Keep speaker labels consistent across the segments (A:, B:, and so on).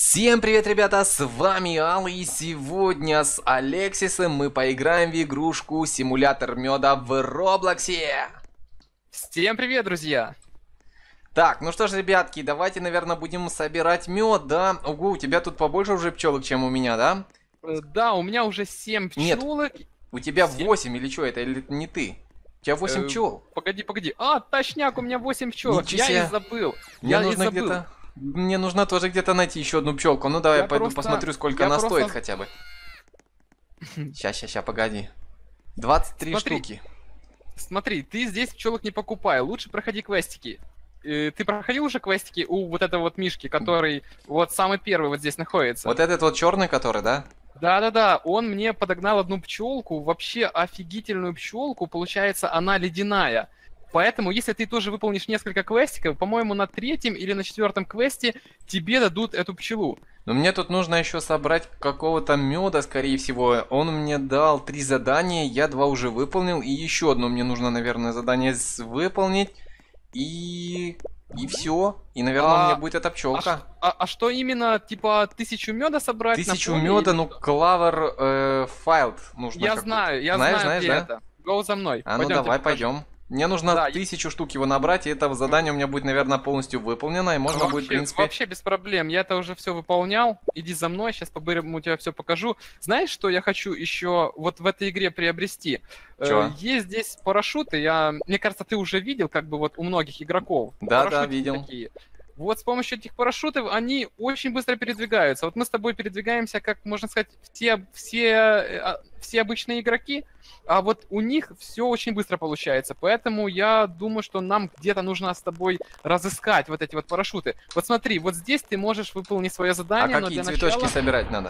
A: Всем привет, ребята, с вами Алла, и сегодня с Алексисом мы поиграем в игрушку симулятор меда в Роблоксе.
B: Всем привет, друзья!
A: Так, ну что ж, ребятки, давайте, наверное, будем собирать мед, да? Ого, у тебя тут побольше уже пчелок, чем у меня, да?
B: Да, у меня уже 7
A: Нет.
B: пчелок.
A: У тебя
B: 7?
A: 8 или что, это или не ты? У тебя 8 пчел.
B: Погоди. А, точняк, у меня 8 пчелок.
A: Ничего
B: Я
A: себе.
B: и забыл.
A: Мне нужно где-то... Мне нужно тоже где-то найти еще одну пчелку. Ну давай,
B: Я
A: я пойду
B: просто-
A: посмотрю, сколько
B: я
A: она
B: просто-
A: стоит хотя бы. Сейчас, погоди. 23
B: Смотри.
A: штуки.
B: Смотри, ты здесь пчелок не покупай. Лучше проходи квестики. Ты проходил уже квестики у вот этого вот мишки, который вот самый первый вот здесь находится?
A: Вот этот вот черный, который, да?
B: Да, он мне подогнал одну пчелку, вообще офигительную пчелку, получается, она ледяная. Поэтому, если ты тоже выполнишь несколько квестиков, по-моему, на 3-м или на 4-м квесте тебе дадут эту пчелу.
A: Но мне тут нужно еще собрать какого-то меда, скорее всего. Он мне дал 3 задания, я 2 уже выполнил, и еще одно мне нужно, наверное, задание выполнить. И все. И, наверное, у меня будет эта пчелка.
B: А что именно, типа, 1000 меда собрать?
A: 1000
B: на поле
A: меда,
B: или
A: ну,
B: что?
A: клавер файлд нужно.
B: Я
A: какой-то.
B: знаю,
A: Знаешь,
B: где
A: да?
B: это. Go за мной.
A: А ну
B: Пойдёмте,
A: давай,
B: покажу.
A: пойдем. Мне нужно
B: Да,
A: 1000 штук его набрать, и это задание у меня будет, наверное, полностью выполнено, и можно будет, в принципе...
B: Вообще без проблем, я это уже все выполнял. Иди за мной, сейчас по-бырому тебе все покажу. Знаешь, что я хочу еще вот в этой игре приобрести?
A: Чё?
B: Есть здесь парашюты, мне кажется, ты уже видел, как бы вот у многих игроков.
A: Да,
B: Парашютики
A: видел.
B: такие. Вот с помощью этих парашютов они очень быстро передвигаются. Вот мы с тобой передвигаемся, как можно сказать, все обычные игроки, а вот у них все очень быстро получается. Поэтому я думаю, что нам где-то нужно с тобой разыскать вот эти вот парашюты. Вот смотри, вот здесь ты можешь выполнить свое
A: А
B: задание, но
A: какие
B: для
A: цветочки
B: начала
A: собирать надо?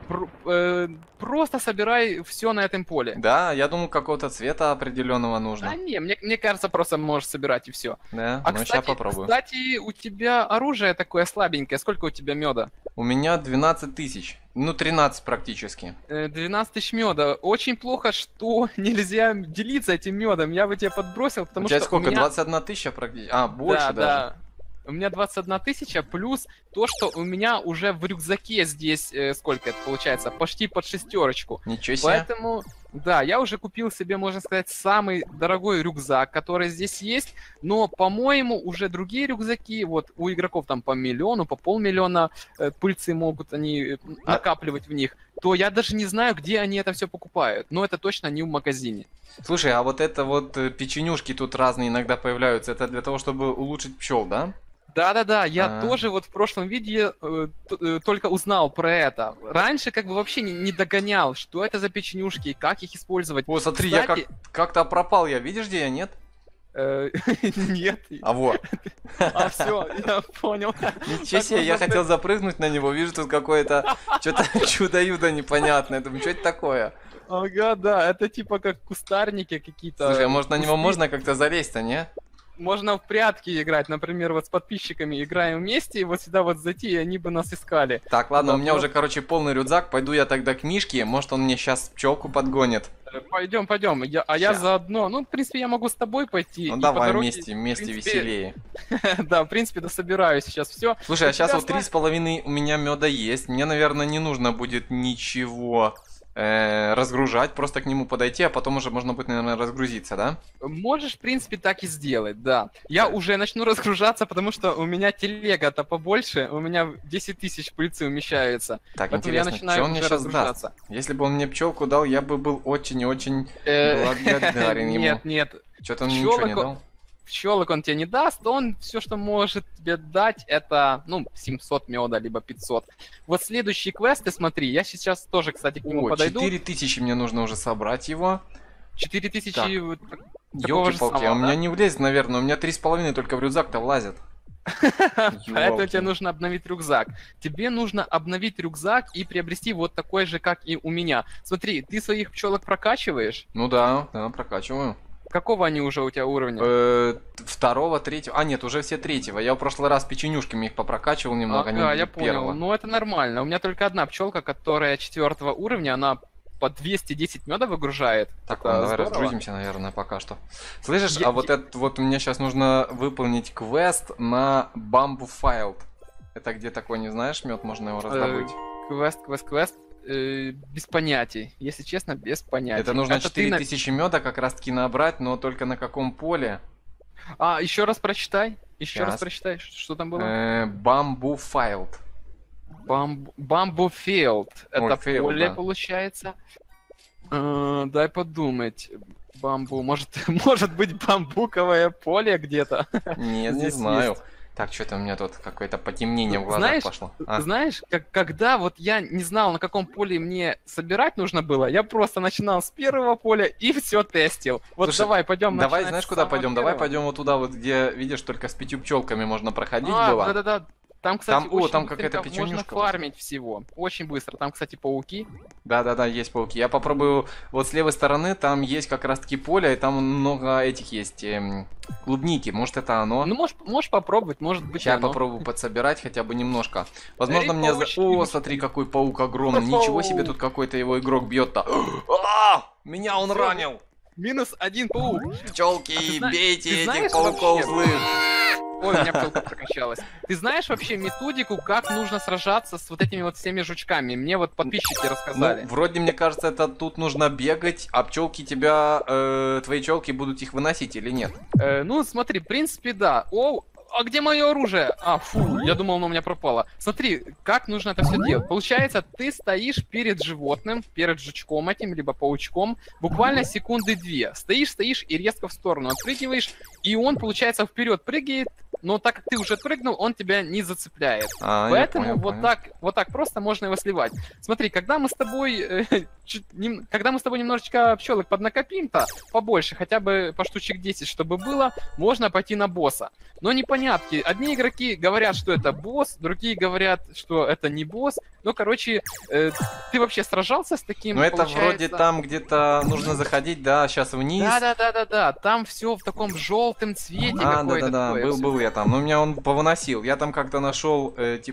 B: просто собирай все на этом поле.
A: Да, я думал, какого-то цвета определенного
B: А
A: нужно.
B: не, мне кажется, просто можешь собирать и все.
A: Да,
B: А
A: ну сейчас
B: кстати,
A: попробую.
B: кстати, у тебя оружие такое слабенькое. Сколько у тебя меда?
A: У меня 12 тысяч. Ну, 13 практически.
B: 12 тысяч меда. Очень плохо, что нельзя делиться этим медом. Я бы тебе подбросил, потому
A: У тебя
B: что
A: сколько?
B: у меня...
A: 21 тысяча практически? А, больше
B: Да,
A: даже.
B: да. У меня 21 тысяча, плюс то, что у меня уже в рюкзаке здесь, сколько это получается, почти под 6.
A: Ничего себе.
B: Поэтому, да, я уже купил себе, можно сказать, самый дорогой рюкзак, который здесь есть, но, по-моему, уже другие рюкзаки, вот у игроков там по миллиону, по полмиллиона пыльцы могут они накапливать в них, то я даже не знаю, где они это все покупают, но это точно не в магазине.
A: Слушай, а вот это вот печенюшки тут разные иногда появляются, это для того, чтобы улучшить пчел, да?
B: Да, я
A: А.
B: тоже вот в прошлом видео только узнал про это. Раньше как бы вообще не догонял, что это за печенюшки и как их использовать.
A: О, смотри, я
B: Кстати,
A: как-то пропал, я видишь, где я, нет?
B: Нет.
A: А вот.
B: А все, я понял.
A: Ничего себе, я хотел запрыгнуть на него, вижу тут какое-то что-то чудо-юдо непонятное. Думаю, что это такое?
B: Ага, да, это типа как кустарники какие-то.
A: Слушай, а может на него
B: кусты.
A: можно как-то залезть-то, не?
B: Можно в прятки играть, например, вот с подписчиками играем вместе, и вот сюда вот зайти, и они бы нас искали.
A: Так, ладно,
B: Да,
A: у меня
B: вот.
A: уже, короче, полный рюкзак. Пойду я тогда к Мишке, может он мне сейчас пчелку подгонит.
B: Пойдем. Я
A: Ща.
B: заодно. Ну, в принципе, я могу с тобой пойти.
A: Ну
B: и
A: давай
B: по дороге,
A: вместе
B: в принципе,
A: веселее.
B: Да, в принципе, дособираю сейчас все.
A: Слушай, а сейчас вот 3,5 у меня меда есть. Мне, наверное, не нужно будет ничего разгружать, просто к нему подойти, а потом уже можно будет, наверное, разгрузиться, да?
B: Можешь, в принципе, так и сделать, да. Я уже начну разгружаться, потому что у меня телега-то побольше, у меня 10 тысяч пыльцы умещается.
A: Так,
B: Поэтому
A: интересно,
B: я начинаю
A: что он мне
B: уже
A: сейчас даст?
B: разгружаться.
A: Если бы он мне пчелку дал, я бы был очень и очень благодарен ему.
B: Нет.
A: Что-то он мне ничего не
B: Пчелок
A: дал.
B: Пчелок он тебе не даст, он все, что может тебе дать, это, 700 меда, либо 500. Вот следующие квесты, смотри, я сейчас тоже, кстати, к нему
A: О,
B: подойду.
A: 4000 мне нужно уже собрать его.
B: 4000
A: Так.
B: такого же
A: Ёлки-палки,
B: самого,
A: а у меня
B: да?
A: не влезет, наверное, у меня 3,5 только в рюкзак-то влазит.
B: Поэтому
A: Ёлки.
B: тебе нужно обновить рюкзак. Тебе нужно обновить рюкзак и приобрести вот такой же, как и у меня. Смотри, ты своих пчелок прокачиваешь.
A: Ну да, прокачиваю.
B: Какого они уже у тебя уровня?
A: Второго, третьего. А, нет, уже все третьего. Я в прошлый раз печенюшками их попрокачивал немного,
B: Ага,
A: они
B: я
A: первого.
B: понял. Ну это нормально. У меня только одна пчелка, которая 4 уровня, она по 210 меда выгружает.
A: Так,
B: Это
A: ладно, давай
B: здорово.
A: разгрузимся, наверное, пока что. Слышишь,
B: Я-
A: а вот это вот мне сейчас нужно выполнить квест на Bamboo Filed. Это где такой, не знаешь, мед можно его раздобыть?
B: Квест. Без понятий. Если честно, без понятий.
A: Это нужно
B: Это
A: 4000 меда как раз таки набрать, но только на каком поле?
B: Еще раз прочитай. Еще раз
A: Щас.
B: прочитай, что там было.
A: Бамбу Файлд.
B: Бамбуфилд. Это
A: Field,
B: поле,
A: да.
B: получается. Дай подумать. Может быть бамбуковое поле где-то?
A: Нет, не
B: Здесь
A: знаю.
B: есть.
A: Так, что-то у меня тут какое-то потемнение в глазах
B: Знаешь,
A: пошло.
B: знаешь, когда вот я не знал, на каком поле мне собирать нужно было, я просто начинал с первого поля и все тестил. Вот
A: Слушай,
B: давай, пойдем.
A: Давай,
B: начинать
A: знаешь,
B: с
A: куда
B: самого
A: пойдем? Давай
B: первого.
A: пойдем вот туда, вот где, видишь, только с 5 пчелками можно проходить было.
B: Да-да-да. Там, кстати,
A: Там-
B: очень
A: там какая-то
B: быстренько можно
A: печенюшка.
B: фармить всего. Очень быстро. Там, кстати, пауки.
A: Да-да-да, есть пауки. Я попробую вот с левой стороны, там есть как раз-таки поле, и там много этих есть клубники. Может, это оно?
B: Ну, можешь попробовать, может быть,
A: Сейчас я
B: оно.
A: попробую подсобирать хотя бы немножко. Возможно,
B: Эй,
A: мне...
B: паучки,
A: О,
B: ну
A: смотри, какой паук огромный. Ничего себе, тут какой-то его игрок бьет-то. Меня он
B: Всё.
A: ранил.
B: Минус один паук.
A: Пчелки,
B: А ты
A: бейте
B: ты
A: этих
B: знаешь
A: пауков
B: вообще?
A: злых.
B: Ой, у меня пчелка прокачалась. Ты знаешь вообще методику, как нужно сражаться с вот этими вот всеми жучками? Мне вот подписчики рассказали.
A: Ну, вроде, мне кажется, это тут нужно бегать, а пчелки тебя, твои пчелки будут их выносить или нет?
B: Ну, смотри, в принципе, да. А где мое оружие? Фу, я думал, оно у меня пропало. Смотри, как нужно это все делать. Получается, ты стоишь перед животным, перед жучком этим, либо паучком, буквально секунды 2. Стоишь и резко в сторону отпрыгиваешь, и он, получается, вперед прыгает, но так как ты уже прыгнул, он тебя не зацепляет.
A: Я
B: Поэтому
A: понял,
B: вот
A: понял.
B: так просто можно его сливать. Смотри, когда мы с тобой немножечко пчелок поднакопим-то, побольше, хотя бы по штучек 10, чтобы было, можно пойти на босса. Но непонятки. Одни игроки говорят, что это босс, другие говорят, что это не босс. Ну, короче, ты вообще сражался с таким?
A: Ну, это
B: получается?
A: вроде там где-то нужно заходить, да, сейчас вниз.
B: Да. Там все в таком желтом цвете какое-то
A: Да-да-да,
B: такое всё.
A: был я там. Но меня он повыносил. Я там как-то нашел,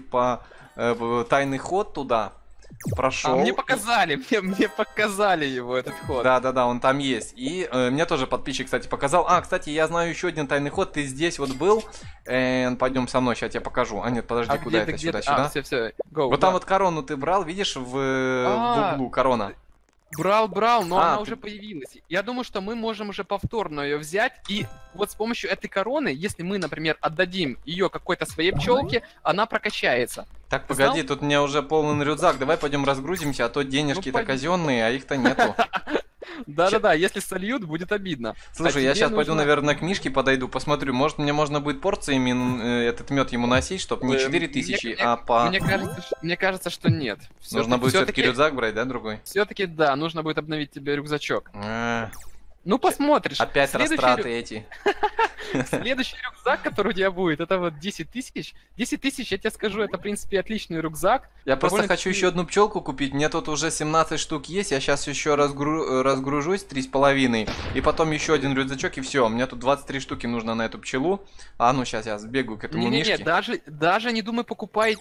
A: тайный ход туда. Прошел.
B: Мне показали его, этот ход.
A: Да, он там есть. И мне тоже подписчик, кстати, показал. Кстати, я знаю еще один тайный ход. Ты здесь вот был. Пойдем со мной, сейчас я тебе покажу. Нет, подожди, куда это? Сюда.
B: Все, go.
A: Вот там вот корону ты брал, видишь, в углу корона.
B: Брал, но она
A: ты-
B: уже появилась. Я думаю, что мы можем уже повторно ее взять, и вот с помощью этой короны, если мы, например, отдадим ее какой-то своей пчелке, она прокачается.
A: Так,
B: Ты
A: погоди,
B: знал?
A: тут у меня уже полный рюкзак. Давай пойдем разгрузимся, а то денежки-то
B: пойдем.
A: казенные, а их-то нету.
B: Да, если сольют, будет обидно.
A: Слушай,
B: А
A: я
B: тебе
A: сейчас пойду,
B: нужно-
A: наверное, к Мишке подойду, посмотрю. Может, мне можно будет порциями этот мед ему носить, чтобы не 4000,
B: Мне-
A: а по...
B: Мне кажется, что нет.
A: Нужно будет все-таки рюкзак брать, да, другой?
B: Все-таки да, нужно будет обновить тебе рюкзачок.
A: А,
B: Ну, посмотришь.
A: Опять
B: Следующий
A: растраты эти.
B: Следующий рюкзак, который у тебя будет, это вот 10 тысяч. 10 тысяч, я тебе скажу, это, в принципе, отличный рюкзак.
A: Я просто
B: Довольно-таки-
A: хочу еще одну пчелку купить. Мне тут уже 17 штук есть. Я сейчас еще разгружусь 3,5. И потом еще один рюкзачок, и все. Мне тут 23 штуки нужно на эту пчелу. Ну сейчас я сбегаю к этому
B: Не-не-не,
A: Мишке.
B: даже не думай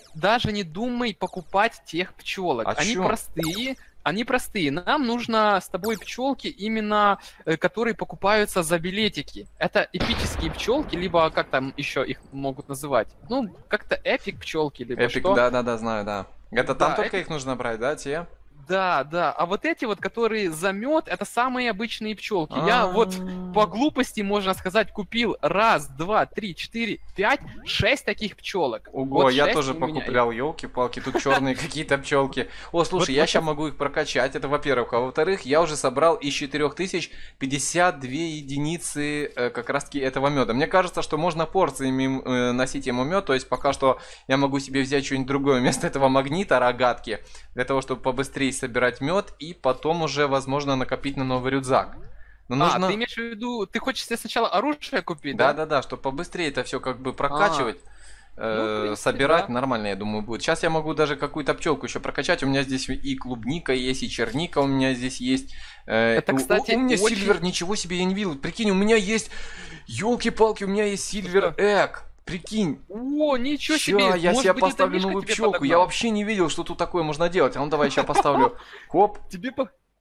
B: покупать тех пчелок.
A: А
B: Они
A: чё?
B: простые. Они простые. Нам нужно с тобой пчелки именно, которые покупаются за билетики. Это эпические пчелки, либо как там еще их могут называть? Ну, как-то эпик пчелки, либо
A: Эпик,
B: что.
A: да, знаю, да. Это там
B: Да,
A: только
B: эпик-
A: их нужно брать, да, те?
B: Да. А вот эти вот, которые за мед, это самые обычные пчелки. Я вот по глупости, можно сказать, купил 1, 2, 3, 4, 5, 6 таких пчелок.
A: Ого,
B: Вот
A: я
B: 6
A: тоже
B: у меня.
A: покуплял, елки-палки, тут черные какие-то пчелки. О, слушай,
B: Вот-
A: я
B: вот
A: сейчас могу их прокачать, это во-первых. А во-вторых, я уже собрал из 4000 52 единицы как раз-таки этого меда. Мне кажется, что можно порциями носить ему мед, то есть пока что я могу себе взять что-нибудь другое вместо этого магнита, рогатки, для того, чтобы побыстрее собирать мед и потом уже, возможно, накопить на новый рюкзак. Но нужно...
B: ты имеешь в виду, ты хочешь себе сначала оружие купить, да?
A: Да, чтобы побыстрее это все как бы прокачивать.
B: Ну, в принципе,
A: собирать
B: да.
A: нормально, я думаю, будет. Сейчас я могу даже какую-то пчелку еще прокачать. У меня здесь и клубника есть, и черника у меня здесь есть.
B: Это, кстати,
A: у меня
B: очень-
A: сильвер, ничего себе я не видел. Прикинь, у меня есть, елки-палки, у меня есть сильвер эг. Прикинь.
B: О, ничего
A: Ща,
B: себе!
A: я
B: Может
A: себе
B: быть, это
A: поставлю
B: Мишка
A: новую
B: тебе
A: пчелку. Я
B: подогнал?
A: вообще не видел, что тут такое можно делать. А ну давай сейчас поставлю. Хоп.
B: Тебе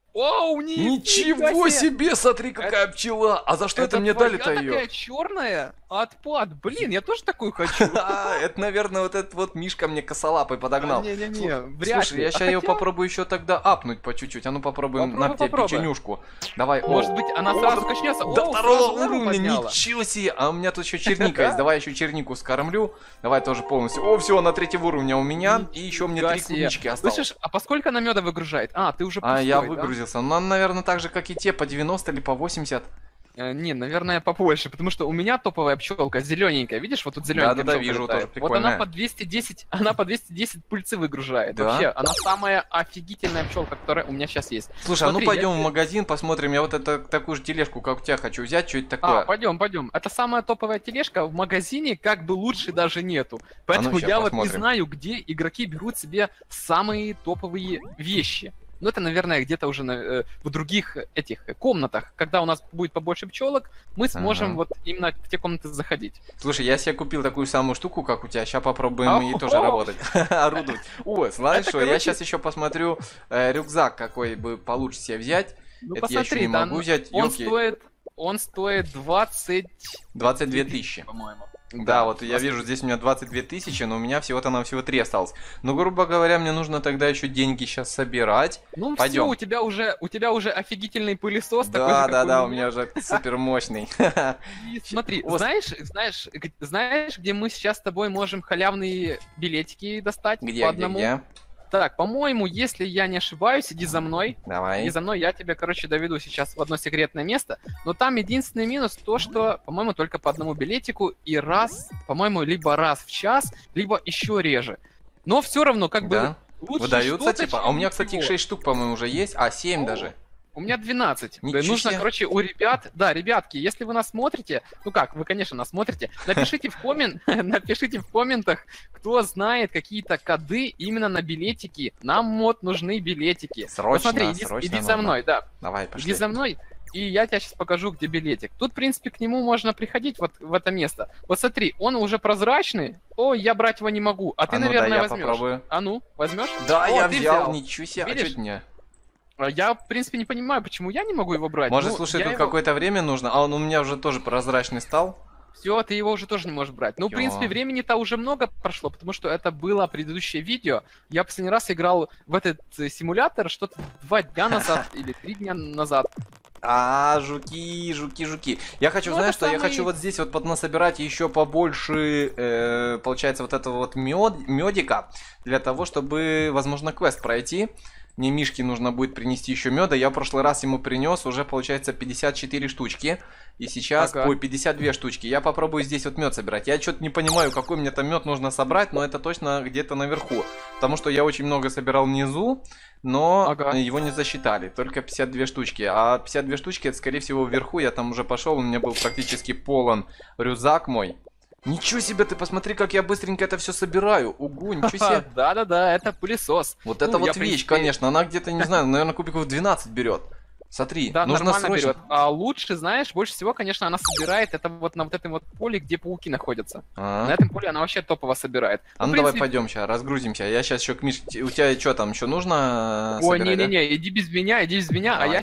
B: Оу,
A: Ничего себе, смотри, какая пчела! А за что это мне дали-то ее?
B: такая черная? Отпад. Блин, я тоже такую хочу.
A: Это, наверное, вот этот вот Мишка мне косолапый подогнал.
B: Не-не-не, вряд
A: Слушай,
B: ли.
A: я сейчас ее попробую еще тогда апнуть по чуть-чуть. А ну попробуем на печенюшку. Давай,
B: Может быть, она сразу качнется.
A: До
B: О,
A: второго
B: сразу норму
A: уровня,
B: подняла.
A: ничего себе! А у меня тут еще черника есть. Давай еще чернику скормлю. Давай тоже полностью. О, все, на третьего уровня у меня. И еще мне 3 клубнички осталось.
B: Слышишь, а поскольку она меда выгружает? А, ты уже пустой,
A: я
B: да?
A: выгрузился. Ну, наверное, так же, как и те, по 90 или по 80.
B: Не, наверное, побольше, потому что у меня топовая пчелка зелененькая. Видишь, вот тут зелененькая
A: Да,
B: пчелка
A: вижу,
B: летает.
A: тоже прикольная.
B: Вот она по 210 пыльцы выгружает.
A: Да?
B: Вообще, она самая офигительная пчелка, которая у меня сейчас есть.
A: Слушай, а ну пойдем в магазин, посмотрим. Я вот такую же тележку, как у тебя, хочу взять. Что это такое?
B: Пойдем. Это самая топовая тележка. В магазине как бы лучше даже нету. Поэтому я
A: посмотрим.
B: вот не знаю, где игроки берут себе самые топовые вещи. Ну, это, наверное, где-то уже в других этих комнатах. Когда у нас будет побольше пчелок, мы сможем вот именно в те комнаты заходить.
A: Слушай, я себе купил такую самую штуку, как у тебя. Сейчас попробуем ей тоже работать. Орудовать. О, знаешь что, я сейчас еще посмотрю рюкзак, какой бы получше себе взять.
B: Ну,
A: это я еще не могу взять.
B: Он стоит
A: 22 тысячи.
B: По-моему.
A: Да, вот я вижу, здесь у меня 22 тысячи, но у меня всего 3 осталось. Ну, грубо говоря, мне нужно тогда еще деньги сейчас собирать.
B: Ну,
A: пойдем.
B: Все, у тебя уже офигительный пылесос.
A: Да, у меня уже супер мощный.
B: Смотри, знаешь, где мы сейчас с тобой можем халявные билетики достать?
A: Где?
B: Так, по-моему, если я не ошибаюсь, иди за мной.
A: Давай.
B: Иди за мной, я тебя, доведу сейчас в одно секретное место. Но там единственный минус то, что, по-моему, только по одному билетику и по-моему, либо раз в час, либо еще реже. Но все равно, бы, лучше
A: выдаются, типа? А у меня, кстати,
B: ничего.
A: 6 штук, по-моему, уже есть, 7 даже.
B: У меня 12.
A: Ничего
B: Нужно,
A: себе.
B: у ребят... Да, ребятки, если вы нас смотрите... Ну как, вы, конечно, нас смотрите. Напишите в комментах, кто знает какие-то коды именно на билетики. Нам нужны билетики.
A: Срочно,
B: Посмотри, иди за мной, да.
A: Давай, пошли.
B: Иди за мной, и я тебе сейчас покажу, где билетик. Тут, в принципе, к нему можно приходить вот в это место. Вот смотри, он уже прозрачный. О, я брать его не могу. А ты, наверное, возьмешь.
A: Попробую.
B: А ну, возьмешь?
A: Да, я
B: ты
A: взял, ничего себе.
B: Видишь?
A: А что это мне?
B: Я, в принципе, не понимаю, почему я не могу его брать.
A: Может, слушай, тут какое-то время нужно, а он у меня уже тоже прозрачный стал.
B: Все, ты его уже тоже не можешь брать. Ну, в принципе, времени-то уже много прошло, потому что это было предыдущее видео. Я последний раз играл в этот симулятор что-то 2 дня назад или 3 дня назад.
A: Жуки. Я хочу, знаешь что, я хочу вот здесь вот поднасобирать еще побольше, получается, вот этого вот медика, для того, чтобы, возможно, квест пройти. Мне Мишке нужно будет принести еще меда. Я в прошлый раз ему принес уже, получается, 54 штучки. И сейчас, 52 штучки. Я попробую здесь вот мед собирать. Я что-то не понимаю, какой мне там мед нужно собрать, но это точно где-то наверху. Потому что я очень много собирал внизу, но его не засчитали. Только 52 штучки. А 52 штучки, это, скорее всего, вверху. Я там уже пошел, у меня был практически полон рюкзак мой. Ничего себе, ты посмотри, как я быстренько это все собираю. Ого, ничего себе.
B: Да, это пылесос.
A: Вот это вот вещь, конечно. Она где-то, не знаю, наверное, кубиков 12 берет. Смотри,
B: да,
A: нужно
B: нормально
A: срочно...
B: берет. А лучше, знаешь, больше всего, конечно, она собирает это вот на вот этом вот поле, где пауки находятся. На этом поле она вообще топово собирает.
A: А ну давай пойдем сейчас, разгрузимся. Я сейчас еще к Мишке... У тебя что там, еще нужно
B: собирать? Ой, не-не-не, иди без меня.
A: Давай.
B: А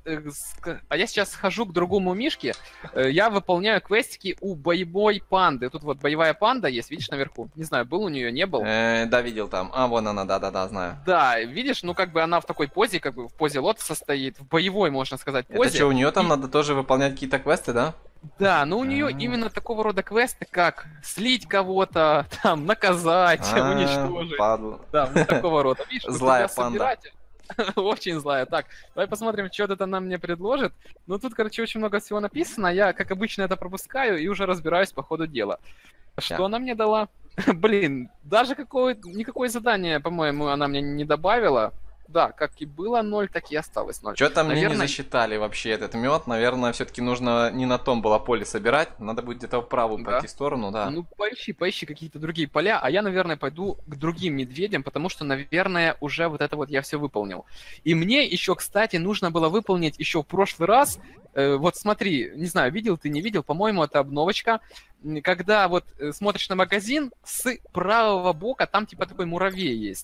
B: я сейчас схожу к другому Мишке. Я выполняю квестики у боевой панды. Тут вот боевая панда есть, видишь, наверху. Не знаю, был у нее, не был.
A: Да, видел там. А, вон она, да, знаю.
B: Да, видишь, ну как бы она в такой позе, как бы в позе лотоса стоит, в боевой, можно сказать, позе.
A: Это что, у нее там надо тоже выполнять какие-то квесты, да?
B: Да, но у нее именно такого рода квесты, как слить кого-то, там, наказать, уничтожить.
A: Падла.
B: Да, вот такого рода. Видишь,
A: злая панда.
B: Очень злая. Так, давай посмотрим, что это она мне предложит. Ну, тут, короче, очень много всего написано. Я, как обычно, это пропускаю и уже разбираюсь по ходу дела. Что она мне дала? Блин, даже никакое задание, по-моему, она мне не добавила. Да, как и было 0, так и осталось 0.
A: Что-то мне не засчитали вообще этот мед. Наверное, все-таки нужно не на том было поле собирать. Надо будет где-то в правую пойти сторону, да.
B: Ну, поищи какие-то другие поля, а я, наверное, пойду к другим медведям, потому что, наверное, уже вот это вот я все выполнил. И мне еще, кстати, нужно было выполнить еще в прошлый раз. Вот смотри, не знаю, видел ты, не видел, по-моему, это обновочка. Когда вот смотришь на магазин, с правого бока там типа такой муравей есть.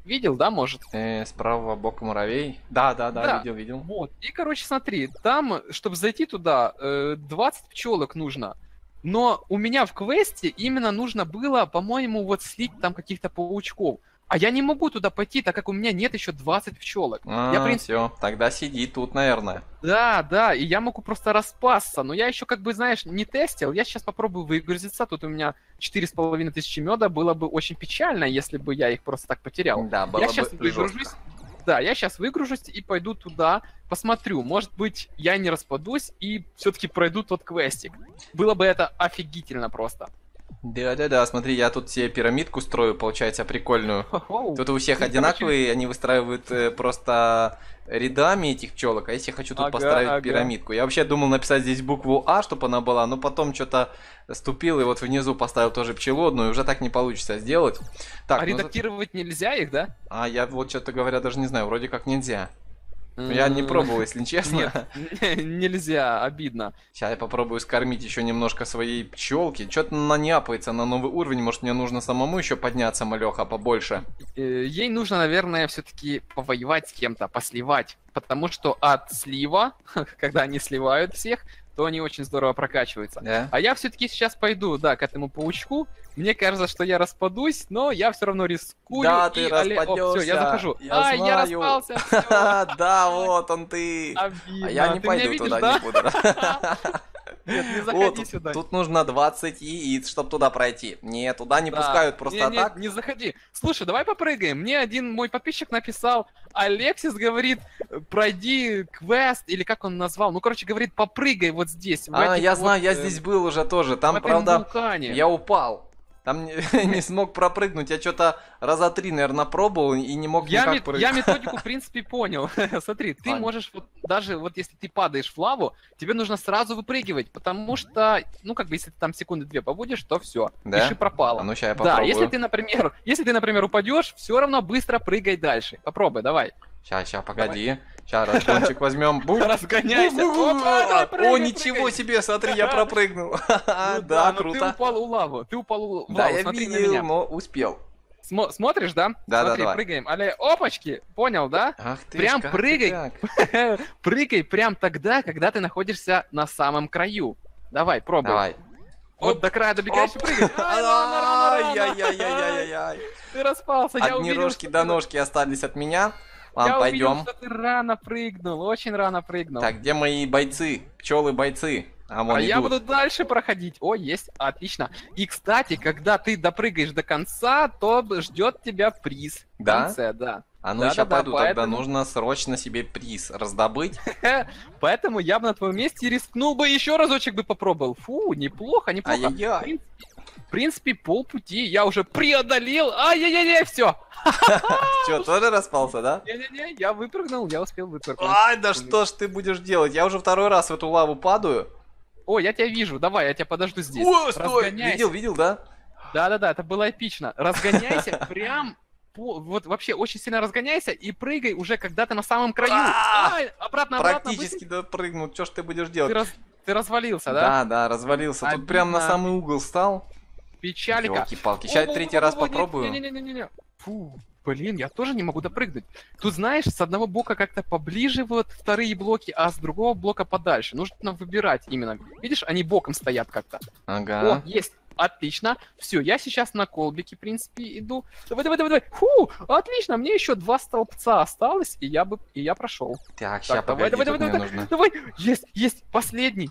B: Видел, да, может?
A: Справа бока муравей. Да, да, да,
B: Да.
A: видел, видел.
B: Вот. И, короче, смотри, там, чтобы зайти туда, 20 пчелок нужно. Но у меня в квесте именно нужно было, по-моему, вот слить там каких-то паучков. А я не могу туда пойти, так как у меня нет еще 20 пчелок. Я, в принципе,
A: Все, тогда сиди тут, наверное.
B: да, да, и я могу просто распасться, но я еще, как бы, знаешь, не тестил. Я сейчас попробую выгрузиться. Тут у меня 4500 меда. Было бы очень печально, если бы я их просто так потерял.
A: Да, было
B: Я
A: бы
B: сейчас выгружусь.
A: жестко.
B: Да, я сейчас выгружусь и пойду туда, посмотрю. Может быть, я не распадусь и все-таки пройду тот квестик. Было бы это офигительно просто.
A: Да-да-да, смотри, я тут себе пирамидку строю, получается, прикольную.
B: Хо-хо.
A: Тут у всех
B: Ну,
A: одинаковые, они выстраивают просто рядами этих пчелок, а если я хочу тут
B: Ага,
A: поставить
B: ага.
A: пирамидку. Я вообще думал написать здесь букву А, чтобы она была, но потом что-то ступил и вот внизу поставил тоже пчелодную, и уже так не получится сделать. Так,
B: А
A: ну,
B: редактировать нельзя их, да?
A: а я вот что-то говоря даже не знаю, вроде как нельзя. Я не пробовал, если честно.
B: Нет, нельзя, обидно.
A: Сейчас я попробую скормить еще немножко своей пчелки. Что-то она не апается на новый уровень. Может, мне нужно самому еще подняться, малеха, побольше.
B: Ей нужно, наверное, все-таки повоевать с кем-то, посливать. Потому что от слива, когда они сливают всех, то они очень здорово прокачиваются.
A: Да?
B: А я все-таки сейчас пойду, да, к этому паучку. Мне кажется, что я распадусь, но я все равно рискую.
A: Да, ты
B: Все, я захожу.
A: Я
B: я
A: знаю.
B: распался, всё.
A: Да, вот он ты.
B: Обидно.
A: А я не
B: Ты меня
A: пойду
B: видишь,
A: туда,
B: да?
A: не буду.
B: Нет, не
A: О,
B: заходи сюда.
A: тут нужно 20 яиц, чтобы туда пройти. Не, туда не
B: Да.
A: пускают просто
B: Не,
A: так.
B: не заходи. Слушай, давай попрыгаем. Мне один мой подписчик написал, Алексис говорит, пройди квест, или как он назвал. Ну, короче, говорит, попрыгай вот здесь. в этих
A: Я
B: вот,
A: знаю, я здесь был уже тоже.
B: в
A: Там,
B: этом
A: правда,
B: вулкане.
A: я упал. Там не смог пропрыгнуть. Я что-то раза 3, наверное, пробовал и не мог никак
B: Я
A: прыгнуть.
B: методику, в принципе, понял. Смотри, ты
A: Ладно.
B: можешь, вот, даже вот если ты падаешь в лаву, тебе нужно сразу выпрыгивать, потому что, ну, как бы, если ты там секунды 2 побудешь, то все,
A: Да?
B: пиши пропало.
A: А ну сейчас я
B: Да,
A: попробую.
B: если ты, например, упадешь, все равно быстро прыгай дальше. Попробуй, давай.
A: Сейчас, погоди. Сейчас разгончик возьмем.
B: Разгоняйся. Опа, давай,
A: О,
B: прыгай,
A: ничего
B: прыгай.
A: себе, смотри, я пропрыгнул.
B: Ну
A: Да,
B: но ты
A: круто.
B: упал у лаву, в
A: Да,
B: лаву,
A: я
B: смотри на
A: видел,
B: меня.
A: но успел.
B: Смотришь, да?
A: Да,
B: Смотри,
A: давай.
B: прыгаем. Але, опачки, понял, да?
A: Ах ты
B: Прям
A: ж, как ты
B: прыгай.
A: так?
B: Прыгай прям тогда, когда ты находишься на самом краю. Давай, пробуй.
A: Давай.
B: Вот до края добегаешь и прыгай. Ай, рано.
A: Ай-яй-яй-яй-яй-яй.
B: Ты распался, я
A: Одни
B: увидел,
A: рожки
B: что
A: до
B: ты-
A: ножки остались от меня.
B: я
A: Ладно,
B: увидел,
A: пойдем.
B: что ты рано прыгнул, очень рано прыгнул.
A: Так, где мои бойцы? Пчелы-бойцы. А вон
B: А я
A: идут.
B: буду дальше проходить. О, есть, отлично. И, кстати, когда ты допрыгаешь до конца, то ждет тебя приз. В
A: Да?
B: конце, да.
A: А ну
B: Да-да-да,
A: сейчас пойду, тогда
B: поэтому-
A: нужно срочно себе приз раздобыть.
B: Поэтому я бы на твоем месте рискнул бы еще разочек бы попробовал. Фу, неплохо, неплохо.
A: Ай-яй-яй.
B: В принципе, полпути я уже преодолел. Ай-яй-яй, все.
A: Че, тоже распался, да?
B: Не-не-не, я выпрыгнул, я успел выпрыгнуть.
A: Ай, да что ж ты будешь делать? Я уже второй раз в эту лаву падаю.
B: О, я тебя вижу, давай, я тебя подожду здесь.
A: О, стой!
B: Разгоняйся.
A: Видел, да?
B: Да-да-да, это было эпично. Разгоняйся прям, вот вообще очень сильно разгоняйся и прыгай уже, когда ты на самом краю. Ай, обратно,
A: Практически допрыгнул. Че ж ты будешь делать?
B: Ты развалился, да?
A: Да, да, развалился. Тут прям на
B: Обидно.
A: самый угол стал.
B: Печалика.
A: Ёлки-палки. Сейчас третий раз попробую.
B: Не-не-не-не-не. Фу, блин, я тоже не могу допрыгнуть. Тут, знаешь, с одного бока как-то поближе вот вторые блоки, а с другого блока подальше. Нужно выбирать именно. Видишь, они боком стоят как-то.
A: Ага.
B: О, есть. Отлично. Все, я сейчас на колбике, в принципе, иду. Давай. Фу, отлично, мне еще 2 столбца осталось, и я прошел.
A: Так, сейчас,
B: давай,
A: погоди,
B: давай,
A: тут мне
B: давай.
A: нужно.
B: Давай, есть, последний.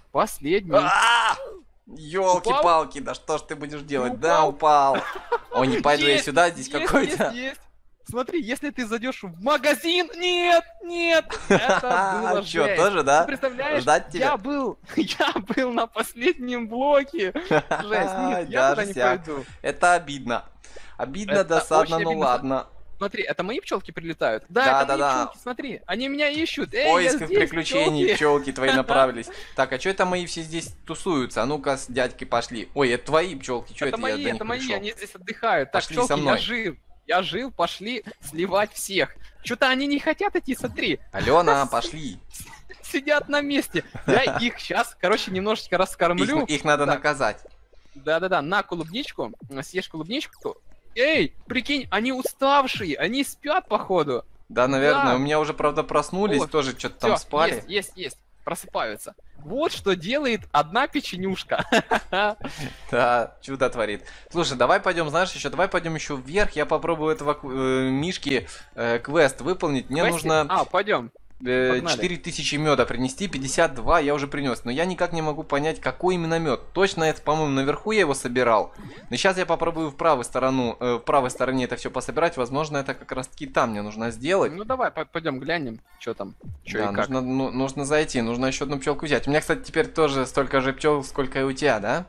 A: Ёлки-палки, да что ж ты будешь делать?
B: Упал?
A: Да, упал. О, не пойду я
B: Есть,
A: сюда, здесь какой-то.
B: Есть. Смотри, если ты зайдешь в магазин, нет, это было
A: Чё,
B: жесть.
A: тоже, да?
B: Ты представляешь,
A: Ждать тебя?
B: я был на последнем блоке. Жесть, нет, я туда не
A: Дарся.
B: пойду.
A: Это обидно. Обидно,
B: Это
A: досадно,
B: очень
A: ну
B: обидно.
A: ладно.
B: Смотри, это мои пчелки прилетают? Да,
A: Да,
B: это
A: да,
B: мои
A: да.
B: пчелки, смотри, они меня ищут.
A: В
B: Эй, я
A: поисках
B: здесь,
A: приключений
B: пчелки.
A: пчелки твои направились. Так, а что это мои все здесь тусуются? А ну-ка, с дядькой пошли. Ой, это твои пчелки, что
B: Это
A: это я до
B: мои,
A: них
B: это мои,
A: пришел?
B: они здесь отдыхают. Так,
A: Пошли со
B: пчелки,
A: мной.
B: я жив, пошли сливать всех. Что-то они не хотят идти, смотри.
A: Алена, пошли.
B: Сидят на месте. Я их сейчас, короче, немножечко раскормлю.
A: Их надо
B: Так.
A: наказать.
B: Да-да-да, на клубничку, съешь клубничку. Эй, прикинь, они уставшие, они спят, походу.
A: Да, наверное,
B: Да.
A: у меня уже, правда, проснулись,
B: О,
A: тоже что-то там
B: Все,
A: спали.
B: есть, просыпаются. Вот что делает одна печенюшка.
A: Да, чудо творит. Слушай, давай пойдем, знаешь, еще давай пойдем еще вверх. Я попробую этого Мишки квест выполнить. Мне
B: Квестик?
A: нужно
B: Пойдем. Погнали.
A: 4000 меда принести, 52 я уже принес. Но я никак не могу понять, какой именно мед. Точно, это, по-моему, наверху я его собирал. Но сейчас я попробую в правой стороне это все пособирать. Возможно, это как раз таки там мне нужно сделать.
B: Ну давай, пойдем глянем, что там, что
A: Да,
B: и как.
A: нужно зайти, нужно еще одну пчелку взять. У меня, кстати, теперь тоже столько же пчел, сколько и у тебя, да?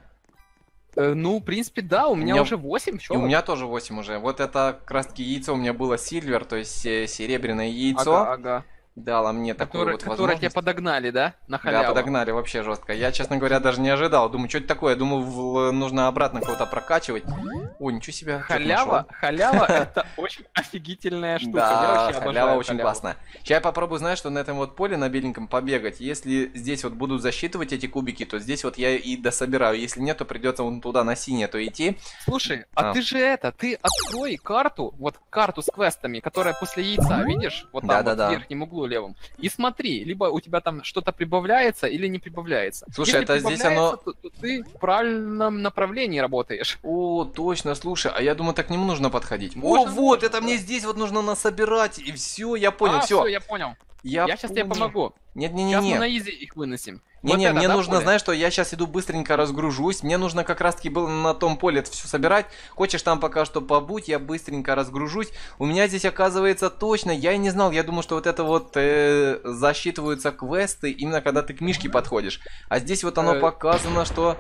B: Ну, в принципе, да, у меня уже 8
A: И у
B: пчелок.
A: меня тоже 8 уже. Вот это как раз таки яйцо у меня было сильвер, то есть серебряное яйцо.
B: Ага.
A: Дало мне такую вот
B: Которое тебе
A: возможность.
B: подогнали, да? На
A: Да,
B: халяву.
A: подогнали вообще жестко. Я, честно говоря, даже не ожидал. Думаю, что это такое? Думаю, нужно обратно кого-то прокачивать. Ой, ничего себе. что-то нашел.
B: Халява это очень офигительная штука. Я
A: Да,
B: вообще
A: халява
B: обожаю
A: очень
B: халяву.
A: классная. Сейчас я попробую, знаешь, что на этом вот поле на беленьком побегать. Если здесь вот будут засчитывать эти кубики, то здесь вот я и дособираю. Если нет, то придется вон туда на синее то идти.
B: Слушай,
A: А.
B: ты открой карту, вот карту с квестами, которая после яйца, видишь? Вот там вот
A: Да-да-да.
B: в верхнем углу левом. И смотри, либо у тебя там что-то прибавляется или не прибавляется.
A: Слушай,
B: Если
A: это здесь
B: прибавляется, то ты в правильном направлении работаешь.
A: О, точно, слушай, а я думаю, так к нему нужно подходить.
B: Можно,
A: О, вот,
B: можно,
A: это
B: да.
A: мне здесь вот нужно насобирать, и все, я понял, все.
B: Все, я понял.
A: Я
B: Я сейчас тебе
A: понял.
B: помогу. Сейчас мы
A: Нет-не-не-не.
B: на изи их выносим.
A: Не-не,
B: Вот это,
A: мне
B: да,
A: нужно,
B: поле?
A: знаешь что, я сейчас иду быстренько разгружусь, мне нужно как раз таки было на том поле это все собирать. Хочешь там пока что побудь, я быстренько разгружусь. У меня здесь оказывается точно, я и не знал, я думал, что вот это вот засчитываются квесты именно когда ты к Мишке подходишь. А здесь вот оно показано, что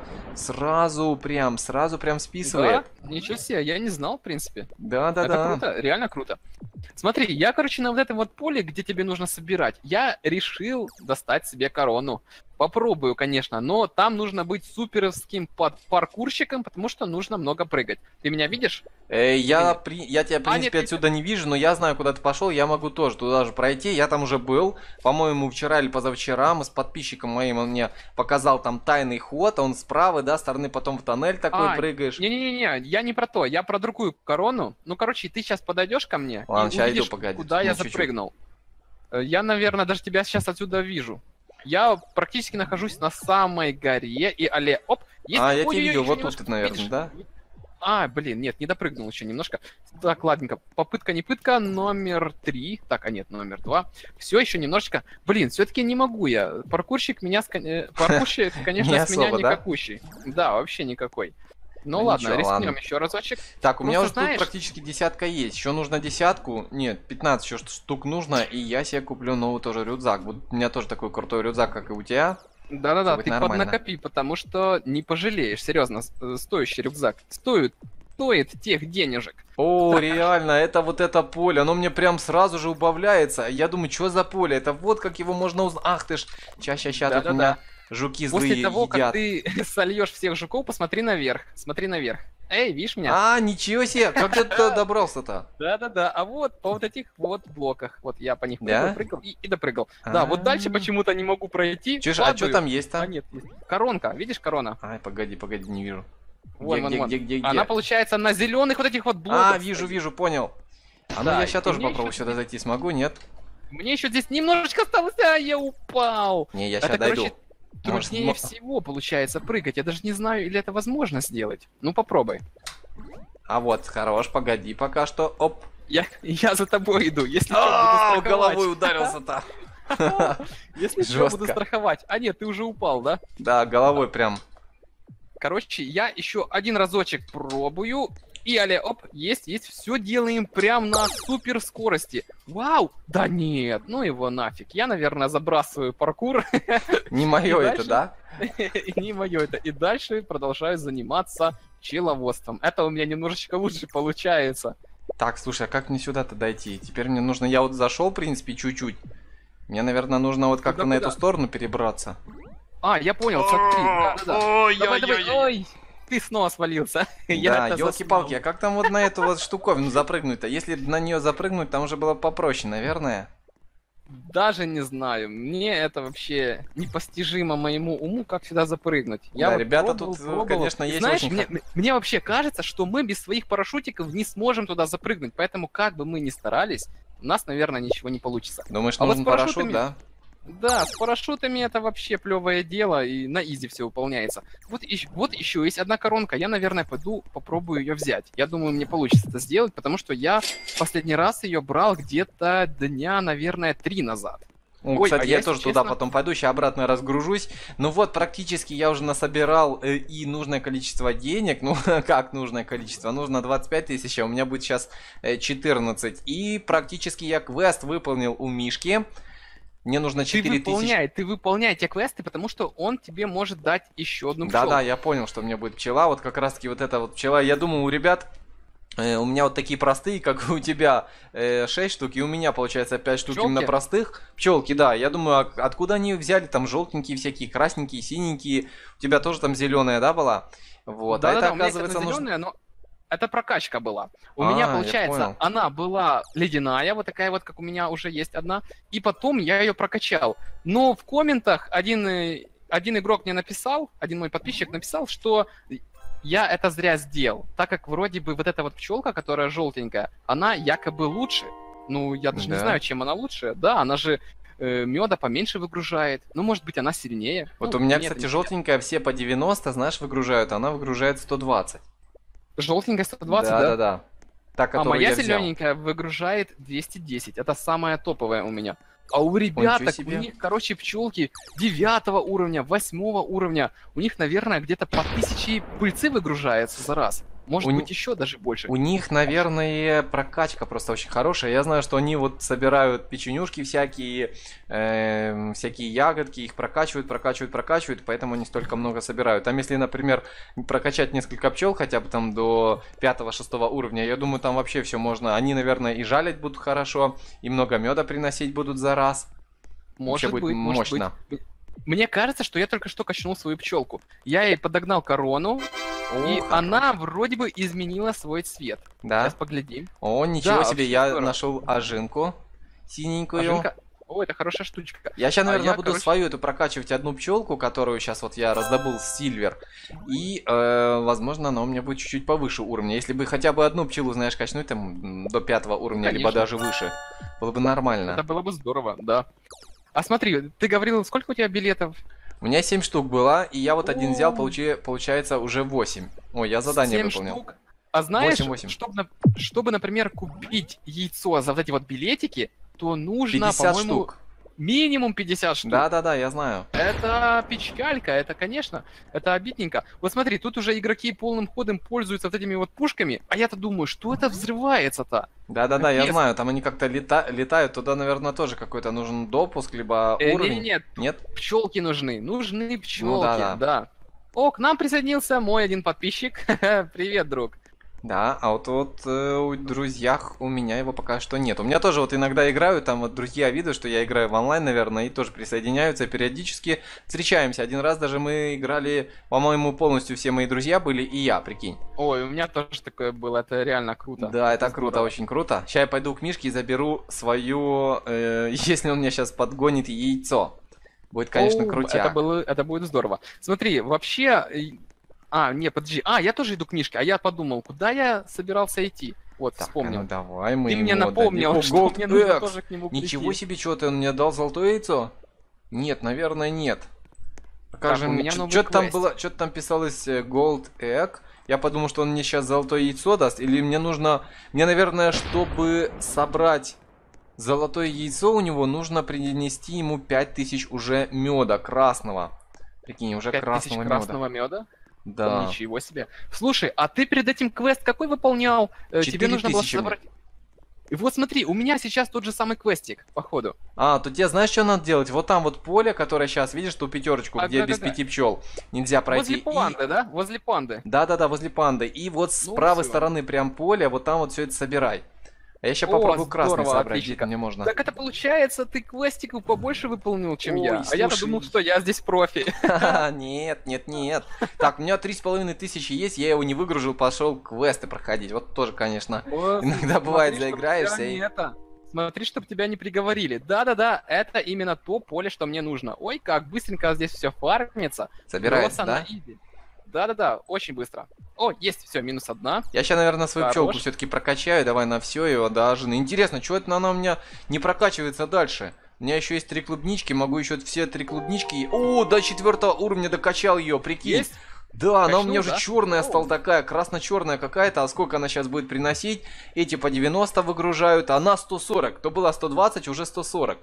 A: сразу прям списывает.
B: Да? Ничего себе, я не знал, в принципе. Это
A: Да-да-да.
B: круто, реально круто. Смотри, я, короче, на вот этом вот поле, где тебе нужно собирать, я решил достать себе корону. Попробую, конечно, но там нужно быть суперовским паркурщиком, потому что нужно много прыгать. Ты меня видишь?
A: Я тебя, в принципе,
B: нет,
A: отсюда не вижу, но я знаю, куда ты пошел, я могу тоже туда же пройти, я там уже был, по-моему, вчера или позавчера, мы с подписчиком моим, он мне показал там тайный ход, он справа, да, стороны потом в тоннель такой прыгаешь.
B: Не-не-не, я не про то, я про другую корону. Ну, короче, ты сейчас подойдешь ко мне
A: Ладно,
B: и
A: ща иду,
B: увидишь,
A: погоди,
B: куда
A: ну,
B: я
A: чуть-чуть.
B: запрыгнул. Я, наверное, даже тебя сейчас отсюда вижу. Я практически нахожусь на самой горе, и оп, есть...
A: А, я тебя
B: Ой-ой-ой,
A: видел,
B: еще
A: вот
B: немножко,
A: тут, наверное,
B: видишь?
A: да?
B: Блин, нет, не допрыгнул еще немножко. Так, ладненько. Попытка не пытка, номер 3. Так, номер 2. Все еще немножечко. Блин, все-таки не могу я. Паркурщик, конечно,
A: Не
B: с меня
A: особо, да?
B: никакущий. Да, вообще никакой. Ну
A: Ну,
B: ладно,
A: ничего,
B: рискнем
A: ладно.
B: еще разочек.
A: Так, у меня
B: Просто
A: уже
B: знаешь-
A: тут практически десятка есть, еще нужно десятку, нет, 15 еще штук нужно, и я себе куплю новый тоже рюкзак. Вот у меня тоже такой крутой рюкзак, как и у тебя.
B: Да-да-да,
A: Будет
B: ты
A: нормально.
B: поднакопи, потому что не пожалеешь. Серьезно, стоящий рюкзак. Стоит тех денежек.
A: О, реально, это вот это поле, оно мне прям сразу же убавляется. Я думаю, что за поле? Это вот как его можно узнать. Ах ты ж, ща, тут
B: Да-да-да.
A: у меня жуки злые
B: После того, как
A: едят.
B: ты сольешь всех жуков, посмотри наверх. Смотри наверх. Эй, видишь меня?
A: А, ничего себе, как ты туда добрался-то?
B: Да-да-да, а вот по вот этих вот блоках, вот я по них
A: Да?
B: прыгал и допрыгал. Да, вот дальше почему-то не могу пройти.
A: Чуешь, а что
B: падаю.
A: там есть
B: А
A: там?
B: нет, есть. Коронка, видишь корона?
A: Ай, погоди, не вижу.
B: Вон, вон, вон.
A: Где?
B: Она получается на зеленых вот этих вот блоках.
A: А, вижу, понял. А ну
B: Да,
A: я сейчас
B: и
A: тоже
B: мне
A: попробую
B: ещё
A: сюда зайти, смогу, нет?
B: Мне еще здесь немножечко осталось, а я упал.
A: Не, я
B: Это,
A: сейчас дойду.
B: короче, труднее
A: Может,
B: всего получается прыгать. Я даже не знаю, или это возможно сделать. Ну попробуй.
A: А вот, хорош, погоди пока что. Оп.
B: Я за тобой иду. Если что, буду страховать.
A: Головой ударился-то.
B: Если что,
A: Жестко.
B: буду страховать. А нет, ты уже упал, да?
A: Да, головой прям.
B: Короче, я еще один разочек пробую. И оп, есть, все делаем прям на супер скорости. Вау! Да нет, ну его нафиг. Я, наверное, забрасываю паркур.
A: Не мое
B: И
A: это,
B: дальше-
A: да?
B: И не мое это. И дальше продолжаю заниматься пчеловодством. Это у меня немножечко лучше получается.
A: Так, слушай, а как мне сюда-то дойти? Теперь мне нужно... Я вот зашел, в принципе, чуть-чуть. Мне, наверное, нужно вот как-то на
B: Куда?
A: эту сторону перебраться.
B: Я понял, смотри. Да-да-да. Давай, давай.
A: Ой-ой-ой.
B: Ой, ты снова свалился.
A: Да,
B: Я это
A: елки-палки,
B: заснул.
A: а как там вот на эту вот штуковину запрыгнуть-то? Если на нее запрыгнуть, там уже было попроще, наверное.
B: Даже не знаю. Мне это вообще непостижимо моему уму, как сюда запрыгнуть. Я
A: Да,
B: вот
A: ребята,
B: пробовал,
A: тут,
B: пробовал.
A: конечно,
B: И
A: есть
B: знаешь,
A: очень...
B: мне вообще кажется, что мы без своих парашютиков не сможем туда запрыгнуть. Поэтому, как бы мы ни старались, у нас, наверное, ничего не получится.
A: Думаешь,
B: А вот с
A: нужен парашют,
B: парашютами...
A: да?
B: Да, с парашютами это вообще плевое дело, и на изи все выполняется. Вот еще есть одна коронка, я, наверное, пойду попробую ее взять. Я думаю, мне получится это сделать, потому что я последний раз ее брал где-то дня, наверное, 3 назад.
A: Ну,
B: Ой,
A: кстати,
B: а
A: я
B: я,
A: тоже
B: если
A: туда
B: честно,
A: потом пойду, сейчас обратно разгружусь. Ну вот, практически я уже насобирал и нужное количество денег. Ну, как нужное количество? Нужно 25 тысяч, а у меня будет сейчас 14. И практически я квест выполнил у Мишки. Мне нужно 4 тысячи.
B: ты выполняй те квесты, потому что он тебе может дать еще одну пчелку.
A: Да-да, я понял, что у меня будет пчела. Вот как раз-таки вот эта вот пчела. Я думаю, у ребят... У меня вот такие простые, как у тебя 6 штук, и у меня получается 5 штук
B: Пчелки?
A: именно простых. Пчелки, да. Я думаю, откуда они взяли? Там желтенькие всякие, красненькие, синенькие. У тебя тоже там зеленая, да, была? Вот.
B: Да,
A: а это
B: у меня
A: оказывается нужно.
B: зеленая, но это прокачка была. У меня,
A: Я
B: получается,
A: понял.
B: она была ледяная, вот такая вот, как у меня уже есть одна, и потом я ее прокачал. Но в комментах один игрок мне написал, один мой подписчик написал, что я это зря сделал, так как вроде бы вот эта вот пчелка, которая желтенькая, она якобы лучше. Ну, я даже не
A: Да.
B: знаю, чем она лучше. Да, она же меда поменьше выгружает. Ну, может быть, она сильнее.
A: Вот
B: Ну,
A: у меня,
B: мне это
A: кстати,
B: не
A: желтенькая все по 90, знаешь, выгружают, а она выгружает 120.
B: желтенькая 120, да?
A: Да-да-да. Та,
B: А
A: которую
B: моя
A: я взял.
B: зелененькая выгружает 210. Это самая топовая у меня. А у ребяток, у
A: себе.
B: них, короче, пчелки 9 уровня, 8 уровня. У них, наверное, где-то по 1000 пыльцы выгружается за раз. Может
A: У
B: быть, еще даже больше.
A: У них, наверное, прокачка просто очень хорошая. Я знаю, что они вот собирают печенюшки всякие, всякие ягодки, их прокачивают, поэтому они столько много собирают. Там, если, например, прокачать несколько пчел, хотя бы там до 5-6 уровня, я думаю, там вообще все можно. Они, наверное, и жалить будут хорошо, и много меда приносить будут за раз. Вообще
B: Может
A: будет
B: быть, может
A: мощно.
B: быть. Мне кажется, что я только что качнул свою пчелку. Я ей подогнал корону, и
A: Ух,
B: она вроде бы изменила свой цвет.
A: Да?
B: Сейчас поглядим.
A: О, ничего
B: Да,
A: себе,
B: вообще
A: я
B: здорово.
A: нашел ажинку синенькую.
B: Ажинка... О, это хорошая штучка.
A: Я сейчас,
B: А
A: наверное,
B: я,
A: буду
B: короче-
A: свою эту прокачивать одну пчелку, которую сейчас вот я раздобыл Сильвер. И, возможно, она у меня будет чуть-чуть повыше уровня. Если бы хотя бы одну пчелу, знаешь, качнуть там до 5 уровня, либо
B: Конечно.
A: даже выше, было бы нормально.
B: Это было бы здорово, да. А смотри, ты говорил, сколько у тебя билетов?
A: У меня 7 штук было, и я вот один взял,
B: О.
A: получается уже 8. Ой, я задание
B: 7
A: выполнил.
B: штук. А знаешь,
A: 8.
B: чтобы, например, купить яйцо за вот эти вот билетики, то нужно,
A: 50
B: по-моему,
A: штук.
B: минимум 50 штук.
A: Да-да-да, я знаю.
B: Это печалька, это, конечно, это обидненько. Вот смотри, тут уже игроки полным ходом пользуются вот этими вот пушками, а я-то думаю, что это взрывается-то?
A: Да-да-да, я
B: Капец.
A: знаю, там они как-то летают, туда, наверное, тоже какой-то нужен допуск, либо уровень.
B: Нет,
A: Нет?
B: пчелки нужны пчелки,
A: Ну да-да.
B: да. О, к нам присоединился мой один подписчик. Привет, друг.
A: Да, а вот у друзьях у меня его пока что нет. У меня тоже вот иногда играю, там вот друзья видят, что я играю в онлайн, наверное, и тоже присоединяются, периодически встречаемся. Один раз даже мы играли, по-моему, полностью все мои друзья были, и я, прикинь.
B: Ой, у меня тоже такое было, это реально круто.
A: Да, это круто,
B: здорово.
A: очень круто. Сейчас я пойду к Мишке и заберу свое, если он меня сейчас подгонит, яйцо. Будет, конечно,
B: Оу,
A: крутяк.
B: это будет здорово. Смотри, вообще... не, подожди. Я тоже иду к Мишке, а я подумал, куда я собирался идти. Вот,
A: Так,
B: вспомнил.
A: ну давай мы
B: Ты мне
A: ему
B: напомнил,
A: дадим.
B: что
A: Gold
B: мне нужно
A: X.
B: тоже к нему прийти.
A: Ничего себе, что ты, он мне дал золотое яйцо? Нет, наверное, нет. Покажи
B: у
A: мне,
B: меня новый
A: что-то там
B: квест.
A: было, что-то там писалось Gold Egg. Я подумал, что он мне сейчас золотое яйцо даст, или мне нужно, наверное, чтобы собрать золотое яйцо, у него нужно принести ему 5000 уже меда красного. Прикинь, уже
B: 5000
A: красного меда.
B: красного меда.
A: Да.
B: Ничего себе. Слушай, а ты перед этим квест какой выполнял? Тебе нужно было
A: 4000 мне.
B: собрать... И вот смотри, у меня сейчас тот же самый квестик, походу.
A: Тут тебе знаешь, что надо делать? Вот там вот поле, которое сейчас, видишь, ту пятерочку, где без 5 пчел нельзя пройти.
B: Возле панды, да? Возле панды.
A: Да-да-да, возле панды. И вот с
B: Ну,
A: правой
B: всё.
A: стороны прям поле, вот там вот все это собирай. А я сейчас
B: О,
A: попробую красный
B: здорово,
A: собрать,
B: отлично.
A: где мне можно.
B: Так это получается, ты квестиков побольше выполнил, чем
A: Ой,
B: я. А я-то
A: слушай.
B: думал, что я здесь профи.
A: Нет, нет, нет. Так, у меня 3500 есть, я его не выгружил, пошел квесты проходить. Вот тоже, конечно,
B: Вот,
A: иногда бывает
B: смотри, чтоб
A: заиграешься
B: тебя
A: и...
B: не это. смотри, чтобы тебя не приговорили. Да-да-да, это именно то поле, что мне нужно. Ой, как быстренько здесь все фармится.
A: Собирается, да?
B: Да-да-да, очень быстро. О, есть, все, -1.
A: Я сейчас, наверное, свою пчелку все-таки прокачаю. Давай на все ее даже. Интересно, что это она у меня не прокачивается дальше? У меня еще есть 3 клубнички, могу еще все 3 клубнички. О, до 4 уровня докачал ее, прикинь.
B: Есть?
A: Да, она у меня
B: Качнул,
A: уже черная стала такая, красно-черная какая-то. А сколько она сейчас будет приносить? Эти по 90 выгружают, а она 140. То было 120, уже 140.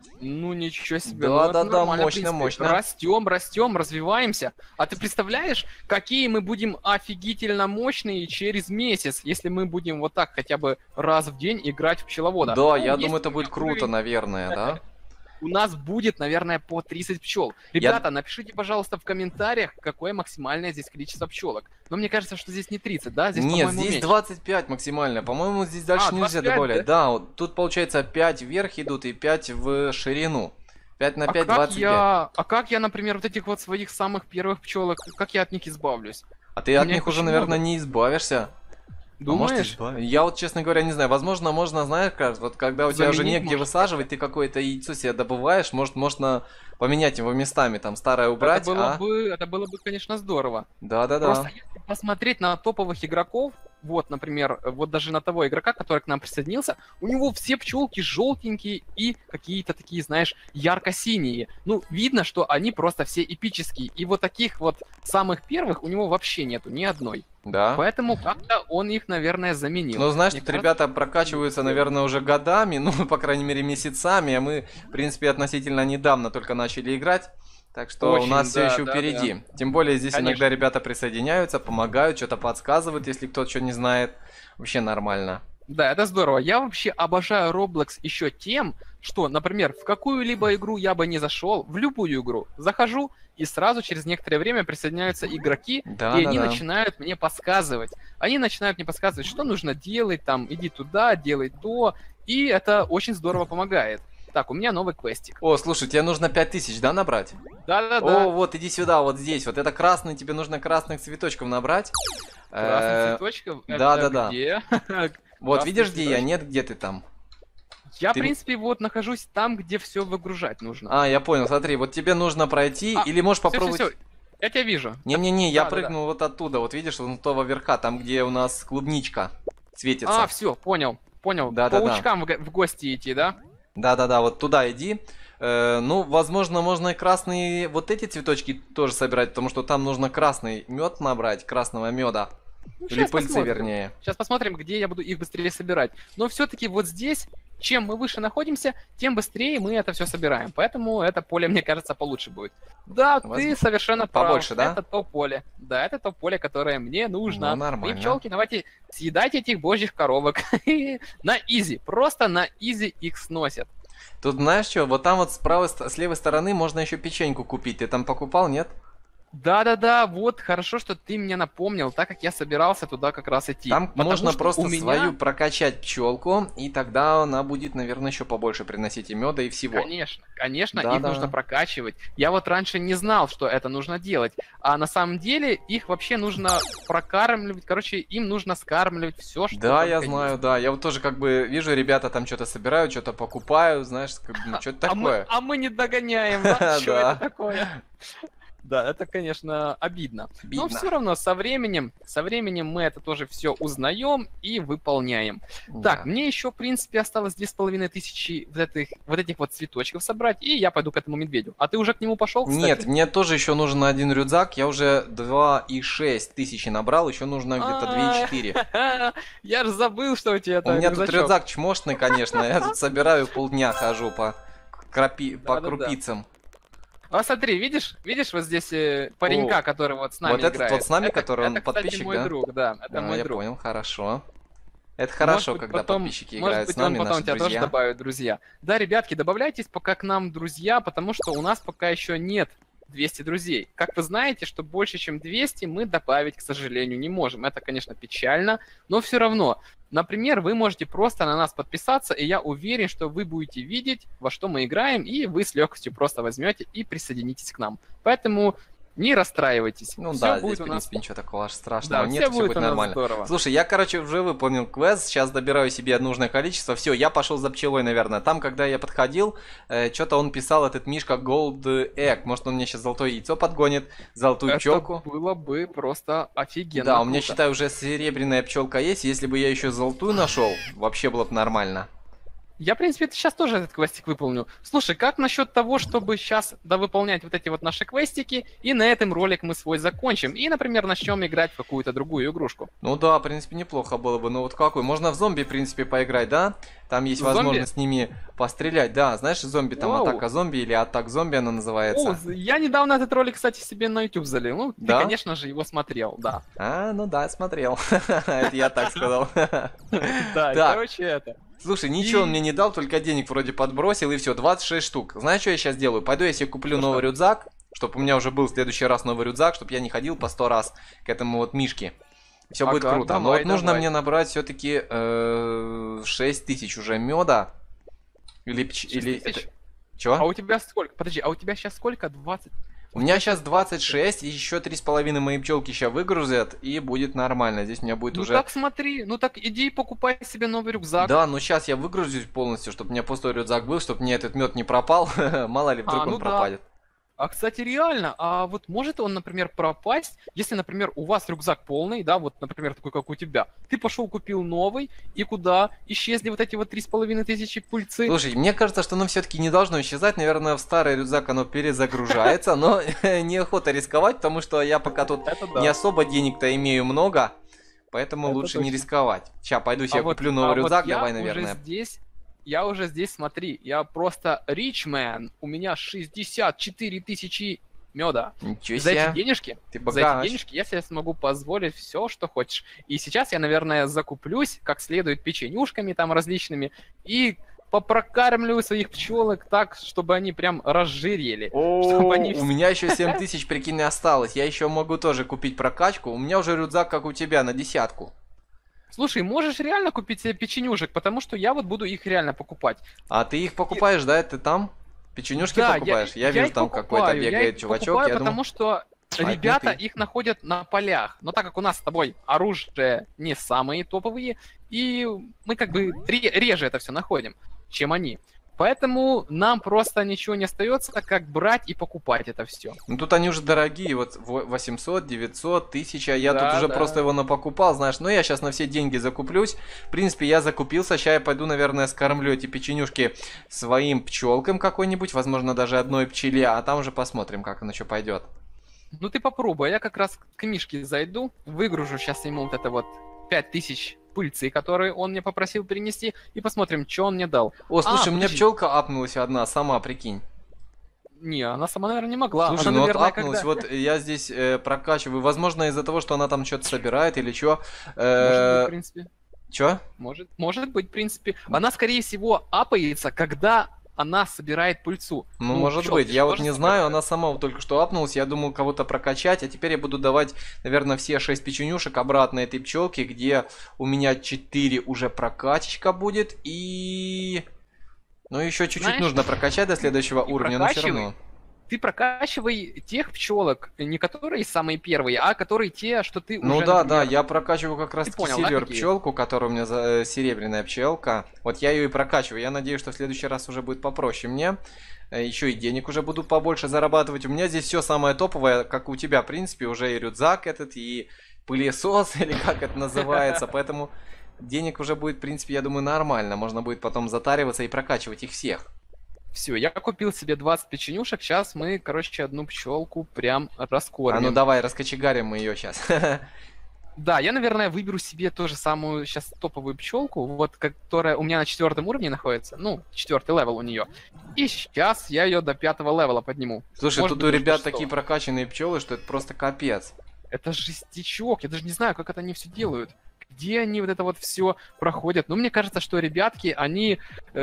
B: Ну ничего себе.
A: Да, мощно, мощно.
B: Растем, развиваемся. А ты представляешь, какие мы будем офигительно мощные через месяц, если мы будем вот так хотя бы раз в день играть в пчеловода?
A: Да, я думаю, это будет круто, наверное, да?
B: У нас будет, наверное, по 30 пчел. Ребята, напишите, пожалуйста, в комментариях, какое максимальное здесь количество пчелок. Но мне кажется, что здесь не 30, да? Здесь,
A: нет, здесь
B: меньше.
A: 25 максимально. По-моему, здесь дальше нельзя добавлять. Да, вот тут получается 5 вверх идут и 5 в ширину. 5 на 5, 25.
B: А как я, например, вот этих вот своих самых первых пчелок, как я от них избавлюсь?
A: А ты от них уже, наверное, не избавишься.
B: Думаешь?
A: Я вот, честно говоря, не знаю. Возможно, можно, знаешь, как, вот когда у тебя уже негде высаживать, ты какое-то яйцо себе добываешь, может, можно поменять его местами, там, старое убрать,
B: это было бы, конечно, здорово.
A: Да-да-да.
B: Просто если посмотреть на топовых игроков, вот, например, вот даже на того игрока, который к нам присоединился, у него все пчелки желтенькие и какие-то такие, знаешь, ярко-синие. Ну, видно, что они просто все эпические. И вот таких вот самых первых у него вообще нету ни одной.
A: Да.
B: Поэтому как-то он их, наверное, заменил.
A: Ну, знаешь, тут ребята прокачиваются, наверное, уже годами, ну, по крайней мере, месяцами, а мы, в принципе, относительно недавно только начали играть. Так что у нас все еще впереди. Да. Тем более здесь иногда ребята присоединяются, помогают, что-то подсказывают, если кто-то что не знает. Вообще нормально.
B: Да, это здорово. Я вообще обожаю Roblox еще тем, что, например, в какую-либо игру я бы не зашел, в любую игру захожу, и сразу через некоторое время присоединяются игроки, и они начинают мне подсказывать. Они начинают мне подсказывать, что нужно делать, там, иди туда, делай то, и это очень здорово помогает. Так, у меня новый квестик.
A: О, слушай, тебе нужно 5000, да, набрать?
B: Да-да-да.
A: О, вот, иди сюда, вот здесь. Вот это красный, тебе нужно красных цветочков набрать.
B: Красных цветочков?
A: Да-да-да.
B: Где?
A: Вот, видишь, где я? Нет, где ты там?
B: Я, в принципе, вот нахожусь там, где все выгружать нужно.
A: А, я понял, смотри, вот тебе нужно пройти, или можешь попробовать...
B: Всё. Я тебя вижу.
A: Не-не-не, я прыгнул вот оттуда, вот видишь, вон того верха, там, где у нас клубничка светится.
B: А, все, понял.
A: Да-да-да.
B: Паучкам в гости идти, да?
A: Да-да-да, вот туда иди. Ну, возможно, можно и красные вот эти цветочки тоже собирать, потому что там нужно красный мед набрать, красного меда.
B: Ну,
A: или пыльцы, вернее.
B: Сейчас посмотрим, где я буду их быстрее собирать. Но все-таки вот здесь, чем мы выше находимся, тем быстрее мы это все собираем. Поэтому это поле, мне кажется, получше будет. Да, ты совершенно прав.
A: Побольше, да?
B: Это то поле. Да, это то поле, которое мне нужно.
A: Ну, нормально.
B: И пчелки, давайте съедайте этих божьих коровок. На изи. Просто на изи их сносят.
A: Тут знаешь что, вот там вот с левой стороны можно еще печеньку купить. Ты там покупал, нет?
B: Да-да-да, вот, хорошо, что ты мне напомнил, так как я собирался туда как раз идти.
A: Там можно просто свою прокачать пчелку, и тогда она будет, наверное, еще побольше приносить и меда, и всего.
B: Конечно, их нужно прокачивать. Я вот раньше не знал, что это нужно делать, а на самом деле их вообще нужно прокармливать, короче, им нужно скармливать все, что...
A: Да, я знаю, да, я вот тоже как бы вижу, ребята там что-то собирают, что-то покупают, знаешь, как бы, что-то такое.
B: А мы не догоняем, да? Что это такое? Да, это, конечно, обидно. Но все равно со временем мы это тоже все узнаем и выполняем. Да. Так, мне еще, в принципе, осталось 2500 вот этих вот цветочков собрать, и я пойду к этому медведю. А ты уже к нему пошел, кстати?
A: Нет, мне тоже еще нужен один рюкзак. Я уже 2,6 тысячи набрал, еще нужно где-то 2,4.
B: Я же забыл, что у тебя это.
A: У меня тут рюкзак чмошный, конечно. Я тут собираю полдня, хожу по крупицам.
B: А смотри, видишь вот здесь паренька, который вот с нами играет?
A: Вот этот вот с нами, который он подписчик,
B: кстати, мой друг, да, это мой друг.
A: Я понял, хорошо. Это хорошо, когда подписчики играют с нами,
B: может быть, он потом тебя тоже добавит друзья. Да, ребятки, добавляйтесь пока к нам друзья, потому что у нас пока еще нет 200 друзей. Как вы знаете, что больше, чем 200 мы добавить, к сожалению, не можем. Это, конечно, печально, но все равно. Например, вы можете просто на нас подписаться, и я уверен, что вы будете видеть, во что мы играем, и вы с легкостью просто возьмете и присоединитесь к нам. Поэтому Не расстраивайтесь.
A: Ну
B: Все
A: да, здесь,
B: будет
A: в
B: у нас.
A: принципе, ничего такого аж страшного
B: Да,
A: нет,
B: все
A: все
B: будет
A: будет
B: у нас
A: нормально.
B: здорово.
A: Слушай, я, короче, уже выполнил квест, сейчас добираю себе нужное количество, все, я пошел за пчелой, наверное. Там, когда я подходил, что-то он писал, этот Мишка Gold Egg, может он мне сейчас золотое яйцо подгонит, золотую
B: Это
A: пчелку.
B: было бы просто офигенно.
A: Да, у меня,
B: круто.
A: считай, уже серебряная пчелка есть, если бы я еще золотую нашел, вообще было бы нормально.
B: Я, в принципе, сейчас тоже этот квестик выполню. Слушай, как насчет того, чтобы сейчас довыполнять вот эти вот наши квестики, и на этом ролик мы свой закончим, и, например, начнем играть в какую-то другую игрушку?
A: Ну да, в принципе, неплохо было бы, но вот какой? Можно в зомби, в принципе, поиграть, да? Там есть
B: Зомби?
A: возможность с ними пострелять, да, знаешь, зомби, там
B: Вау.
A: атака зомби или атак зомби она называется.
B: О, я недавно этот ролик, кстати, себе на YouTube залил. Ну,
A: Да?
B: ты, конечно же, его смотрел, да.
A: А, ну да, смотрел. Это я так сказал.
B: Да,
A: Так.
B: короче, это.
A: Слушай, ничего он
B: И-
A: мне не дал, только денег вроде подбросил, и все, 26 штук. Знаешь, что я сейчас делаю? Пойду я себе куплю
B: Что,
A: новый
B: что?
A: рюкзак, чтобы у меня уже был в следующий раз новый рюкзак, чтобы я не ходил по 100 раз к этому вот Мишке. Все будет
B: Ага,
A: круто. Но
B: давай,
A: вот нужно
B: давай.
A: мне набрать все-таки 6000 уже меда. Или...
B: 6000?
A: это- Чё?
B: А у тебя сколько? Подожди, а у тебя сейчас сколько? 20?
A: У меня сейчас 26, и еще 3,5 мои пчелки сейчас выгрузят, и будет нормально. Здесь у меня будет
B: Ну
A: уже...
B: так смотри, ну так иди покупай себе новый рюкзак.
A: Да, но сейчас я выгрузюсь полностью, чтобы у меня пустой рюкзак был, чтобы мне этот мед не пропал. Мало ли, вдруг
B: А, ну
A: он
B: да.
A: пропадет.
B: А, кстати, реально, а вот может он, например, пропасть, если, например, у вас рюкзак полный, да, вот, например, такой, как у тебя, ты пошел купил новый, и куда исчезли вот эти вот 3500 пыльцы?
A: Слушай, мне кажется, что оно все-таки не должно исчезать. Наверное, в старый рюкзак оно перезагружается, но неохота рисковать, потому что я пока тут
B: Это
A: не особо денег-то имею много, поэтому
B: Это
A: лучше не
B: точно.
A: рисковать. Сейчас пойду себе
B: вот-
A: куплю новый
B: вот
A: рюкзак,
B: я
A: давай,
B: уже
A: наверное.
B: я уже здесь, смотри, я просто rich man, у меня 64 тысячи меда.
A: Ничего
B: За эти
A: себе,
B: денежки,
A: ты
B: за эти
A: богач.
B: денежки я себе смогу позволить все, что хочешь. И сейчас я, наверное, закуплюсь как следует печенюшками там различными и попрокармливаю своих пчелок так, чтобы они прям разжирели.
A: О,
B: Чтобы они
A: у меня еще 7000, прикинь, осталось. Я еще могу тоже купить прокачку. У меня уже рюкзак, как у тебя, на 10.
B: Слушай, можешь реально купить себе печенюшек, потому что я вот буду их реально покупать.
A: А ты их покупаешь, да? Ты там? Печенюшки
B: Да,
A: покупаешь? Я вижу,
B: их
A: там какой-то
B: покупаю, я
A: бегает
B: их
A: чувачок.
B: покупаю,
A: Я
B: потому
A: думаю,
B: что
A: это не
B: ребята
A: ты.
B: их находят на полях. Но так как у нас с тобой оружие не самые топовые, и мы как бы реже это все находим, чем они. Поэтому нам просто ничего не остается, как брать и покупать это все.
A: ну тут они уже дорогие, вот 800, 900, 1000. Я
B: Да,
A: тут уже
B: да.
A: просто его напокупал, знаешь. Но я сейчас на все деньги закуплюсь. В принципе, я закупился. Сейчас я пойду, наверное, скормлю эти печенюшки своим пчелкам какой-нибудь. Возможно, даже одной пчеле. А там уже посмотрим, как оно что пойдет.
B: Ну ты попробуй, а я как раз к Мишке зайду, выгружу сейчас ему вот это вот 5000 пыльцы, которые он мне попросил принести, и посмотрим, что он мне дал.
A: О, слушай, у меня
B: подожди.
A: пчелка апнулась одна, сама, прикинь.
B: Не, она сама, наверное, не могла.
A: Слушай,
B: она,
A: ну
B: наверное,
A: вот апнулась, вот я здесь прокачиваю. Возможно, из-за того, что она там что-то собирает или что.
B: Может быть, в принципе.
A: Чё?
B: Может быть, в принципе. Она, скорее всего, апается, когда она собирает пыльцу.
A: Ну, может
B: пчёлки
A: быть,
B: же
A: я вот
B: тоже
A: не знаю,
B: собирают.
A: она сама вот только что апнулась, я думал кого-то прокачать, а теперь я буду давать, наверное, все 6 печенюшек обратно этой пчелке, где у меня 4 уже прокачечка будет, и... Ну, еще чуть-чуть
B: Знаешь,
A: нужно прокачать до следующего
B: и
A: уровня, но все
B: прокачивай.
A: равно.
B: Ты прокачивай тех пчелок, не которые самые первые, а которые те, что ты
A: Ну
B: уже,
A: да,
B: например,
A: я прокачиваю как раз таки
B: понял, да,
A: сильвер
B: какие?
A: пчелку, которая у меня серебряная пчелка. Вот я ее и прокачиваю. Я надеюсь, что в следующий раз уже будет попроще мне. Еще и денег уже буду побольше зарабатывать. У меня здесь все самое топовое, как у тебя, в принципе, уже и рюкзак этот, и пылесос, или как это называется. Поэтому денег уже будет, в принципе, я думаю, нормально. Можно будет потом затариваться и прокачивать их всех.
B: Все, я купил себе 20 печенюшек, сейчас мы, короче, одну пчелку прям раскормим.
A: А ну давай, раскочегарим мы ее сейчас.
B: Да, я, наверное, выберу себе тоже самую сейчас топовую пчелку, вот, которая у меня на 4 уровне находится, ну, 4 левел у нее. И сейчас я ее до 5 левела подниму.
A: Слушай,
B: Может
A: тут
B: быть,
A: у
B: до
A: ребят
B: 6.
A: такие прокачанные пчелы, что это просто капец.
B: Это жестячок, я даже не знаю, как это они все делают. Где они вот это вот все проходят? Ну, мне кажется, что ребятки, они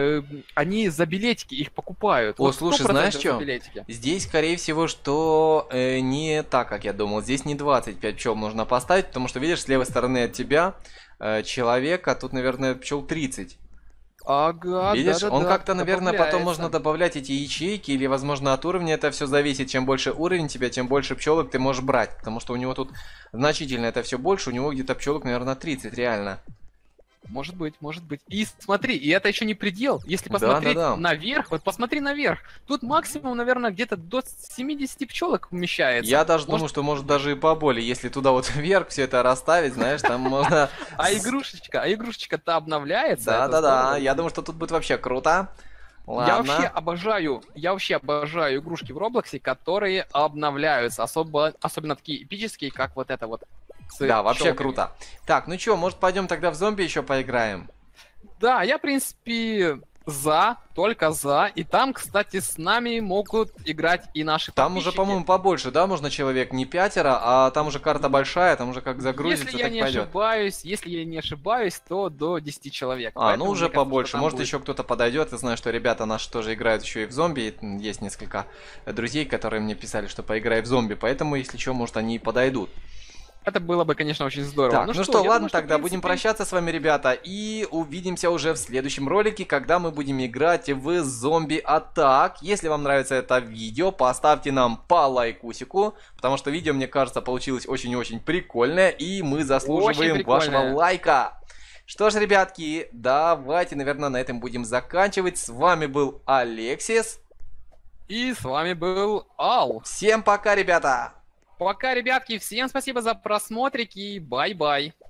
B: за билетики их покупают.
A: О,
B: Вот
A: слушай,
B: 100%
A: знаешь
B: за
A: чё?
B: билетики.
A: Здесь, скорее всего, что не так, как я думал. Здесь не 25 пчел нужно поставить, потому что, видишь, с левой стороны от тебя человека, тут, наверное, пчел 30.
B: Ага,
A: Видишь, он
B: да-да-да,
A: как-то, наверное, потом можно
B: добавляется.
A: добавлять эти ячейки, или, возможно, от уровня это все зависит. Чем больше уровень тебя, тем больше пчелок ты можешь брать. Потому что у него тут значительно это все больше, у него где-то пчелок, наверное, 30, реально.
B: Может быть, может быть. И смотри, и это еще не предел. Если
A: Да, да,
B: посмотреть
A: да.
B: наверх, вот посмотри наверх. Тут максимум, наверное, где-то до 70 пчелок
A: Я
B: вмещается.
A: даже
B: Может,
A: думаю, что может даже и поболее. Если туда вот вверх все это расставить, знаешь, там можно...
B: а игрушечка-то обновляется,
A: Да,
B: это
A: да, да.
B: здорово.
A: Я думаю, что тут будет вообще круто. Ладно.
B: Я вообще обожаю игрушки в Роблоксе, которые обновляются, особенно такие эпические, как вот это вот с
A: Да, вообще
B: пчелками.
A: круто. Так, ну чё, может пойдем тогда в зомби еще поиграем?
B: Да, я, в принципе, только за. И там, кстати, с нами могут играть и наши
A: Там уже,
B: подписчики.
A: по-моему, побольше, да? Можно человек не пятеро, а там уже карта большая, там уже как загрузится,
B: Если я
A: так
B: не
A: пойдет.
B: ошибаюсь, то до 10 человек.
A: А, ну
B: Поэтому,
A: уже
B: мне кажется,
A: побольше.
B: что там
A: Может
B: будет.
A: еще кто-то подойдет. Я знаю, что ребята наши тоже играют еще и в зомби. Есть несколько друзей, которые мне писали, что поиграй в зомби. Поэтому, если что, может они и подойдут.
B: Это было бы, конечно, очень здорово.
A: Так, ну что,
B: я
A: ладно,
B: думаю, что, в
A: тогда
B: принципе,
A: будем прощаться с вами, ребята, и увидимся уже в следующем ролике, когда мы будем играть в зомби атак. Если вам нравится это видео, поставьте нам по лайкусику, потому что видео, мне кажется, получилось очень-очень прикольное, и мы заслуживаем вашего лайка. Что ж, ребятки, давайте, наверное, на этом будем заканчивать. С вами был Алексис.
B: И с вами был Ал.
A: Всем пока, ребята!
B: Пока, ребятки, всем спасибо за просмотрики, бай-бай.